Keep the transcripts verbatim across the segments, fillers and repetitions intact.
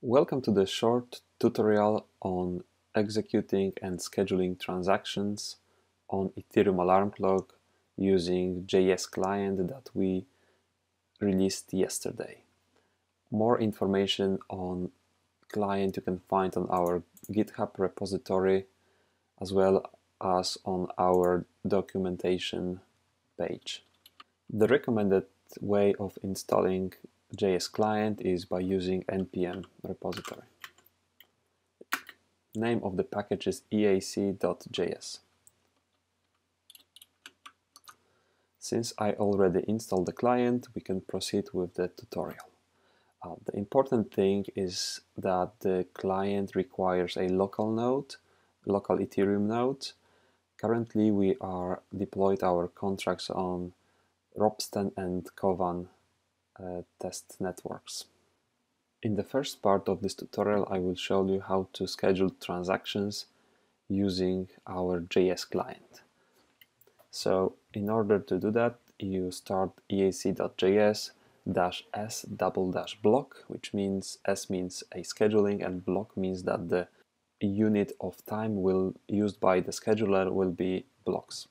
Welcome to the short tutorial on executing and scheduling transactions on Ethereum alarm clock using J S client that we released yesterday. More information on client you can find on our GitHub repository as well as on our documentation page. The recommended way of installing J S client is by using N P M repository. Name of the package is E A C dot J S. Since I already installed the client, we can proceed with the tutorial. Uh, the important thing is that the client requires a local node, local Ethereum node. Currently, we are deployed our contracts on Ropsten and Kovan uh, test networks. In the first part of this tutorial, I will show you how to schedule transactions using our J S client. So in order to do that, you start E A C dot J S dash S double dash block, which means S means a scheduling and block means that the unit of time will used by the scheduler will be blocks.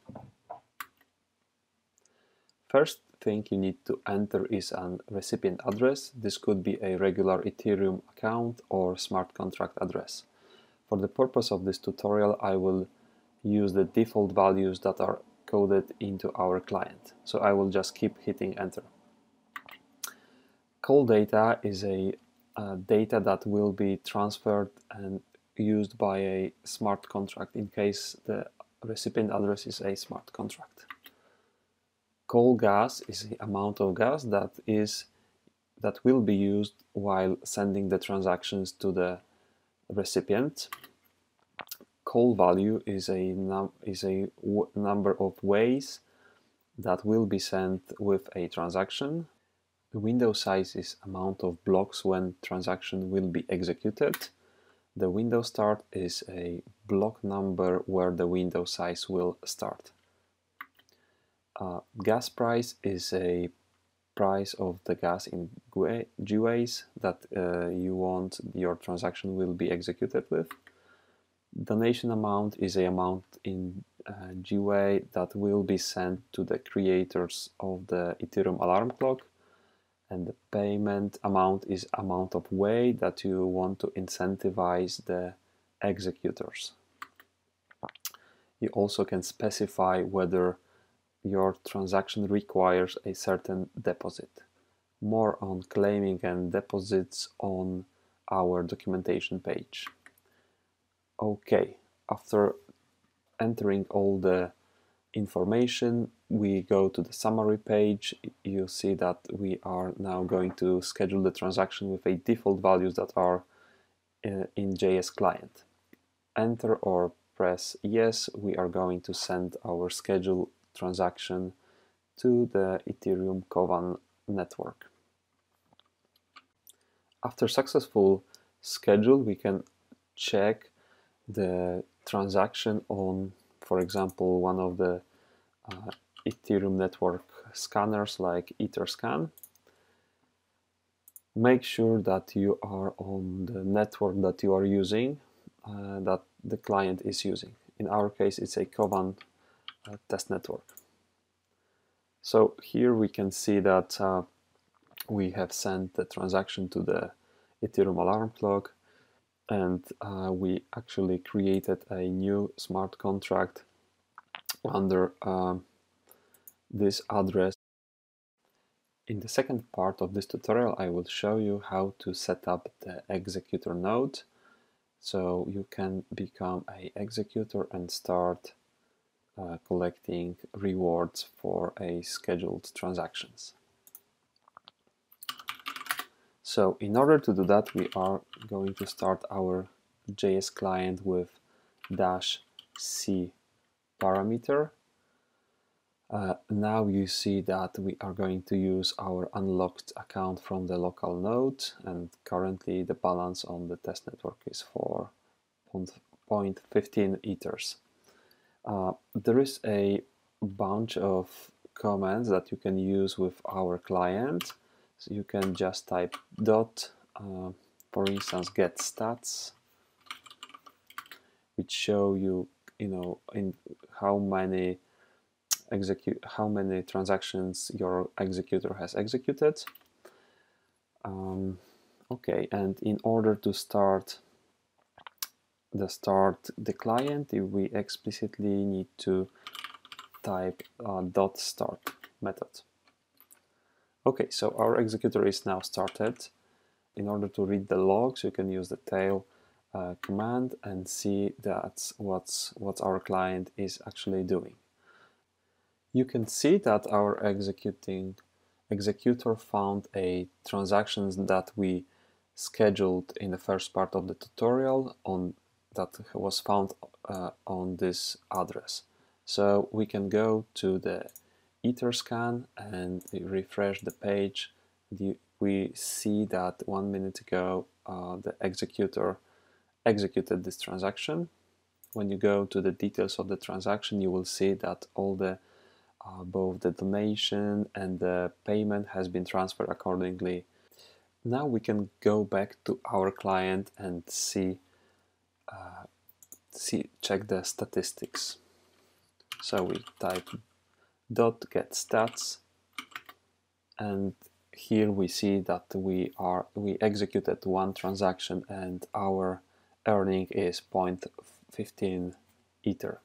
First thing you need to enter is a recipient address. This could be a regular Ethereum account or smart contract address. For the purpose of this tutorial, I will use the default values that are coded into our client. So I will just keep hitting enter. Call data is a uh, data that will be transferred and used by a smart contract in case the recipient address is a smart contract. Call gas is the amount of gas that is that will be used while sending the transactions to the recipient. Call value is a num is a w number of ways that will be sent with a transaction. The window size is amount of blocks when transaction will be executed. The window start is a block number where the window size will start. Uh, gas price is a price of the gas in G W As that uh, you want your transaction will be executed with. Donation amount is a amount in uh, G W A that will be sent to the creators of the Ethereum alarm clock, and the payment amount is amount of way that you want to incentivize the executors. You also can specify whether your transaction requires a certain deposit. More on claiming and deposits on our documentation page. Okay, after entering all the information, we go to the summary page. You see that we are now going to schedule the transaction with a default values that are uh, in J S client. Enter or press yes, we are going to send our schedule transaction to the Ethereum Kovan network. After successful schedule, we can check the transaction on, for example, one of the uh, Ethereum network scanners like Etherscan. Make sure that you are on the network that you are using, uh, that the client is using. In our case, it's a Kovan uh, test network. So here we can see that uh, we have sent the transaction to the Ethereum alarm clock, and uh, we actually created a new smart contract under uh, this address. In the second part of this tutorial, I will show you how to set up the executor node, so you can become an executor and start uh, collecting rewards for a scheduled transactions. So in order to do that, we are going to start our J S client with dash C parameter. Uh, now you see that we are going to use our unlocked account from the local node, and currently the balance on the test network is four point one five ethers. Uh, there is a bunch of commands that you can use with our client. So you can just type dot uh, for instance, get stats, which show you, you know, in how many execute how many transactions your executor has executed. Um, okay, and in order to start the start the client, we explicitly need to type uh, dot start method. Okay, so our executor is now started. In order to read the logs, you can use the tail uh, command and see that's what's what our client is actually doing. You can see that our executing executor found a transactions that we scheduled in the first part of the tutorial on that was found uh, on this address. So we can go to the Etherscan and refresh the page. The, we see that one minute ago uh, the executor executed this transaction. When you go to the details of the transaction, you will see that all the uh, both the donation and the payment has been transferred accordingly. Now we can go back to our client and see uh, see check the statistics. So we type dot get stats, and here we see that we are we executed one transaction and our earning is zero point one five Ether.